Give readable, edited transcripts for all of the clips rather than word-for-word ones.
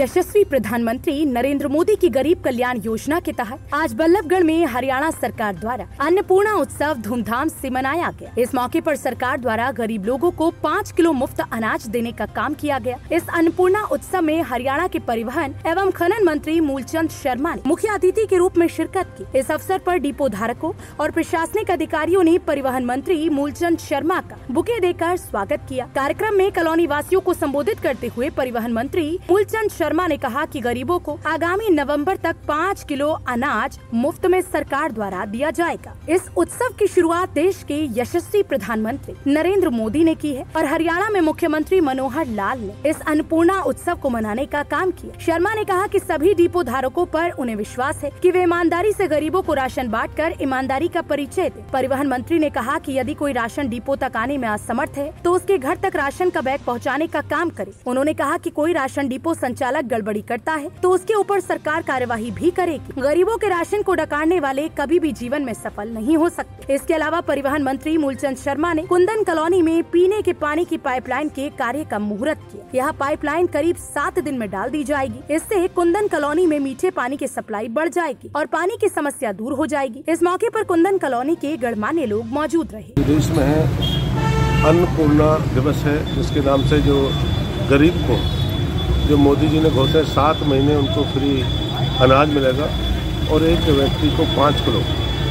यशस्वी प्रधानमंत्री नरेंद्र मोदी की गरीब कल्याण योजना के तहत आज बल्लभगढ़ में हरियाणा सरकार द्वारा अन्नपूर्णा उत्सव धूमधाम से मनाया गया। इस मौके पर सरकार द्वारा गरीब लोगों को 5 किलो मुफ्त अनाज देने का काम किया गया। इस अन्नपूर्णा उत्सव में हरियाणा के परिवहन एवं खनन मंत्री मूलचंद शर्मा ने मुख्य अतिथि के रूप में शिरकत की। इस अवसर पर डिपो धारकों और प्रशासनिक अधिकारियों ने परिवहन मंत्री मूलचंद शर्मा का बुके देकर स्वागत किया। कार्यक्रम में कॉलोनी वासियों को संबोधित करते हुए परिवहन मंत्री मूलचंद शर्मा ने कहा कि गरीबों को आगामी नवंबर तक 5 किलो अनाज मुफ्त में सरकार द्वारा दिया जाएगा। इस उत्सव की शुरुआत देश के यशस्वी प्रधानमंत्री नरेंद्र मोदी ने की है और हरियाणा में मुख्यमंत्री मनोहर लाल ने इस अन्नपूर्णा उत्सव को मनाने का काम किया। शर्मा ने कहा कि सभी डिपो धारकों पर उन्हें विश्वास है कि वे ईमानदारी से गरीबों को राशन बांटकर ईमानदारी का परिचय दे। परिवहन मंत्री ने कहा कि यदि कोई राशन डिपो तक आने में असमर्थ है तो उसके घर तक राशन का बैग पहुँचाने का काम करे। उन्होंने कहा कि कोई राशन डिपो संचालक गड़बड़ी करता है तो उसके ऊपर सरकार कार्यवाही भी करेगी। गरीबों के राशन को डकारने वाले कभी भी जीवन में सफल नहीं हो सकते। इसके अलावा परिवहन मंत्री मूलचंद शर्मा ने कुंदन कॉलोनी में पीने के पानी की पाइपलाइन के कार्य का मुहूर्त किया। यह पाइपलाइन करीब 7 दिन में डाल दी जाएगी। इससे कुंदन कॉलोनी में मीठे पानी की सप्लाई बढ़ जाएगी और पानी की समस्या दूर हो जाएगी। इस मौके पर कुंदन कॉलोनी के गणमान्य लोग मौजूद रहे। देश में है अन्नपूर्णा दिवस है, जिसके नाम से जो गरीब को जो मोदी जी ने घोषणा 7 महीने उनको फ्री अनाज मिलेगा और एक व्यक्ति को 5 किलो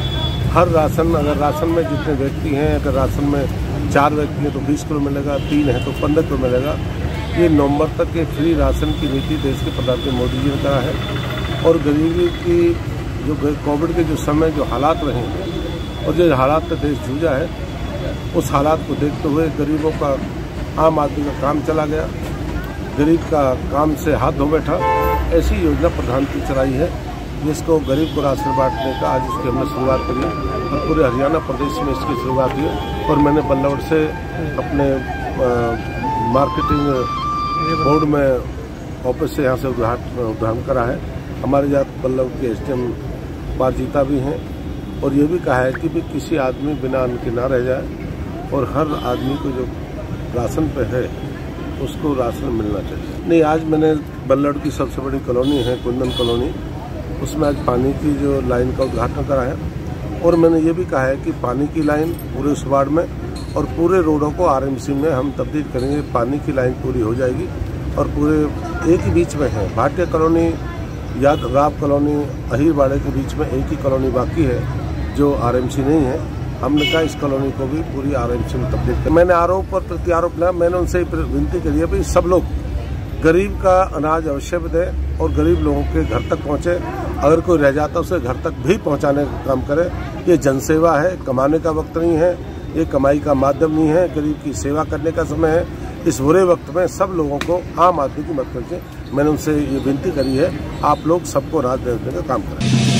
हर राशन, अगर राशन में जितने व्यक्ति हैं, अगर राशन में 4 व्यक्ति हैं तो 20 किलो मिलेगा, 3 है तो 15 किलो मिलेगा। ये नवंबर तक के फ्री राशन की नीति देश के प्रधानमंत्री मोदी जी ने करा है और गरीबी की जो कोविड के जो समय जो हालात रहे हैं और जो हालात में देश जूझा है, उस हालात को देखते हुए गरीबों का, आम आदमी का काम चला गया, गरीब का काम से हाथ धो बैठा। ऐसी योजना प्रधानमंत्री चलाई है जिसको गरीब को राशन बांटने का आज इसकी हमने शुरुआत करी और पूरे हरियाणा प्रदेश में इसकी शुरुआत हुई और मैंने बल्लभगढ़ से अपने मार्केटिंग बोर्ड में ऑफिस से यहाँ से उद्घाटन करा है। हमारे यहाँ बल्लभगढ़ के SDM पारजीता भी हैं और ये भी कहा है कि भी किसी आदमी बिना अन्न के ना रह जाए और हर आदमी को जो राशन पे है उसको राशन मिलना चाहिए। नहीं, आज मैंने बल्लभगढ़ की सबसे बड़ी कॉलोनी है कुंदन कॉलोनी, उसमें आज पानी की जो लाइन का उद्घाटन करा है और मैंने ये भी कहा है कि पानी की लाइन पूरे उस वार्ड में और पूरे रोडों को RMC में हम तब्दील करेंगे। पानी की लाइन पूरी हो जाएगी और पूरे एक ही बीच में है भाटिया कॉलोनी या राव कॉलोनी अहीरवाड़े के बीच में एक ही कॉलोनी बाकी है जो RMC नहीं है। हमने कहा इस कॉलोनी को भी पूरी RMC में तब्दील कर। मैंने आरोप और प्रत्यारोप लिया। मैंने उनसे विनती करी है भाई सब लोग गरीब का अनाज अवश्य दें और गरीब लोगों के घर तक पहुंचे। अगर कोई रह जाता उसे घर तक भी पहुंचाने का काम करे। ये जनसेवा है, कमाने का वक्त नहीं है, ये कमाई का माध्यम नहीं है, गरीब की सेवा करने का समय है। इस बुरे वक्त में सब लोगों को, आम आदमी की मदद करके मैंने उनसे ये विनती करी है, आप लोग सबको अनाज देने का काम करें।